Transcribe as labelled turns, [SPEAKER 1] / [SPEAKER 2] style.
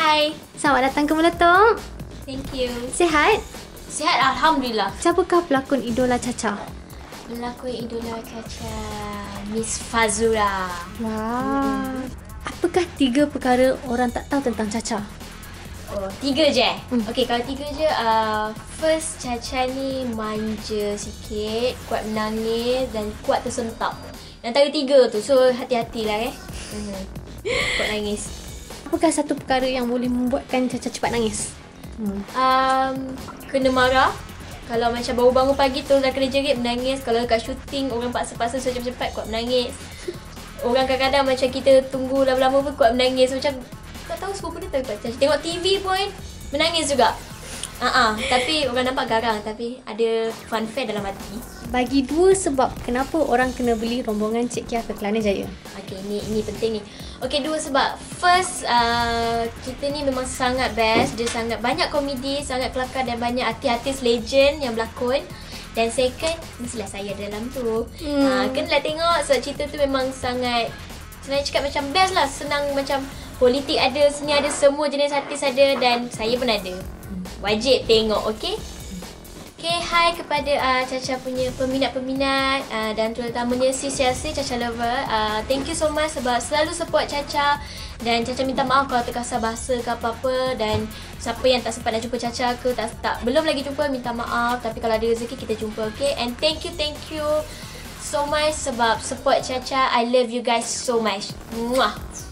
[SPEAKER 1] Hai.
[SPEAKER 2] Selamat datang ke Meletup.
[SPEAKER 1] Thank you.
[SPEAKER 2] Sihat?
[SPEAKER 1] Sihat, Alhamdulillah.
[SPEAKER 2] Siapakah pelakon idola Caca?
[SPEAKER 1] Pelakon idola Caca, Miss Fazura.
[SPEAKER 2] Wah. Apakah 3 perkara orang tak tahu tentang Caca?
[SPEAKER 1] Oh, 3 je? Okay, kalau 3 je, first Caca ni manja sikit, kuat menangis dan kuat tersentak. Antara 3 tu, so hati-hatilah kuat nangis.
[SPEAKER 2] Apakah satu perkara yang boleh membuatkan Caca cepat nangis?
[SPEAKER 1] Kena marah. Kalau macam baru bangun pagi tu dah kena jerit menangis. Kalau dekat syuting orang paksa-paksa suruh cepat-cepat kuat menangis. Orang kadang-kadang macam kita tunggu lama-lama pun kuat menangis. Macam kau tahu semua benda tak kuat. Tengok TV pun menangis juga. Tapi orang nampak garang tapi ada funfair dalam hati.
[SPEAKER 2] Bagi 2 sebab kenapa orang kena beli rombongan Cik Kia ke Kelana Jaya.
[SPEAKER 1] Okay, ini penting ni. Okay, 2 sebab. First, kita ni memang sangat best. Dia sangat banyak komedi, sangat kelakar dan banyak artis-artis legend yang berlakon. Dan second, mestilah saya dalam tu. Kenalah tengok sebab cerita tu memang sangat, senang cakap macam best lah. Senang macam politik ada, seni ada, semua jenis artis ada dan saya pun ada. Wajib tengok, okay? Okay, hai kepada Caca punya peminat-peminat dan terutamanya Sis Yasir, Caca Lover. Thank you so much sebab selalu support Caca. Dan Caca minta maaf kalau terkasar bahasa ke apa-apa. Dan siapa yang tak sempat nak jumpa Caca ke belum lagi jumpa, minta maaf. Tapi kalau ada rezeki kita jumpa, okay? And thank you so much sebab support Caca. I love you guys so much. Muah.